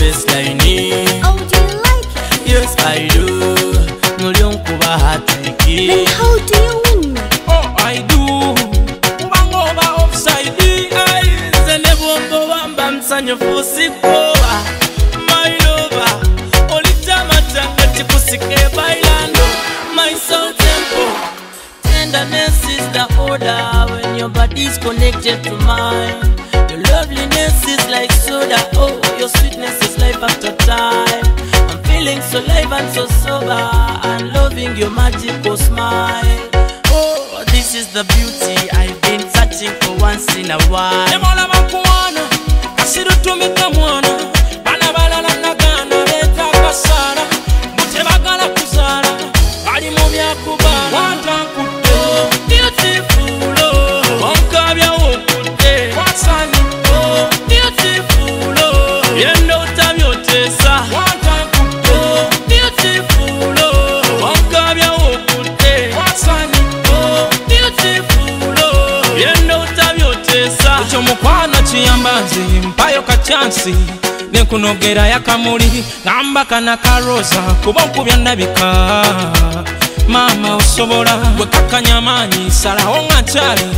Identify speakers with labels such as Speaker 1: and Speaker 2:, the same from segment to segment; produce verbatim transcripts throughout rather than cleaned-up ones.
Speaker 1: baseline.
Speaker 2: Oh, do you like it?
Speaker 1: Yes, I do. Mulungi bahatiki.
Speaker 2: Then how do you win me?
Speaker 1: Oh, I do. Ubangova offside eyes and nebombo wamba msanyo fusikoa. My lover, olitama tanga tikusike bailando. My soul tempo. Tenderness is the order when your body's connected to mine. Your loveliness is like soda. Oh, your sweetness is life after time. I'm feeling so live and so sober and loving your magical smile. Oh, this is the beauty I've been searching for once in a while. Nemola makuana, asiru tumita mwana. Bana bala na nagana, leta kasara. Mute bagala kuzara, bali mumya kubana. Wanta kuto, beautiful oh. Wankabya okutte, wasani oh. Beautiful oh. Yendo utamyotesa. Wanta kuto, beautiful oh. Wankabya okutte, wasani oh. Beautiful oh. Yendo utamyotesa. Ucho mukwana chiyambazi, mpayo kachansi. Nekunogera yakamuli, gamba kana karoza. Kuboku byandabika. Mama osobola, wekakanya manyi, salaho nga chali.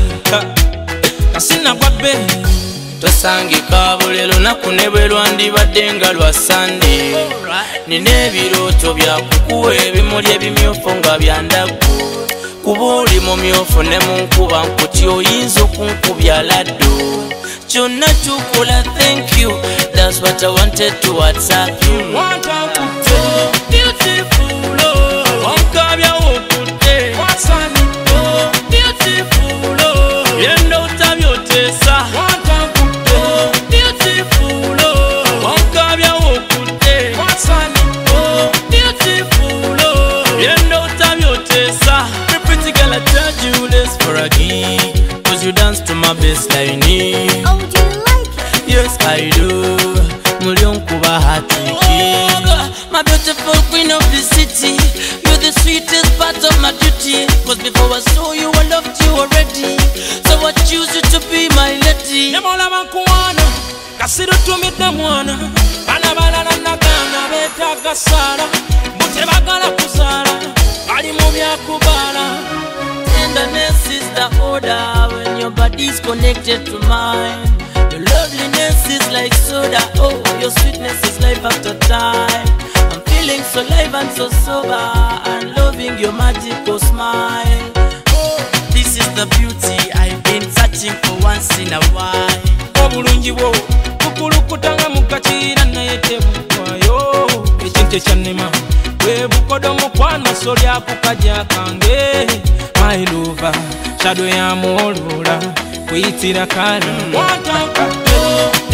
Speaker 1: Kasina kwa bei. Tosangika buli lunaku ne bwe lwandibadde nga lwa Sunday. Nina ebirooto bya kukuwa ebimuli ebimyufu nga bya ndagu. Kuba oli mumyufu ne mu nkuba nkuti oyinza okunkubya laddu. Kyonna tukola thank you, that's what I wanted to WhatsApp you. Oh, beautiful oh. Wankabya okutte, wasani oh. Beautiful oh. Yendo utamyotesa. Oh, beautiful oh. Wankabya okutte, wasani oh. Beautiful oh. Yendo utamyotesa. The pretty girl I charge you less for a gig, cause you dance to my baseline.
Speaker 2: Oh, do you like it?
Speaker 1: Yes, I do. Mulungi bahatiki. Oh, my beautiful queen of the city, you're the sweetest part of my duty. Cause before I saw you, I loved you already. So I choose you to be my lady. Nemola makuana, kasiru tumita mwana. Bana bala na nagana, beta kasara. Mute bagala kuzara, bali mumya kubala. Tenderness is the order when your body's connected to mine. Your loveliness is like soda. Oh, your sweetness is life after time. I'm feeling so live and so sober and loving your magical smile. Oh, this is the beauty I've been searching for once in a while. Obulungi bwo kukulukutanga mukachira naye tebukwayo. Ekintu ekyannema bwe bukodo mukwano solya kukaja kange. My lover, shadow ya molula, kuyitira kala. Wanta kuto,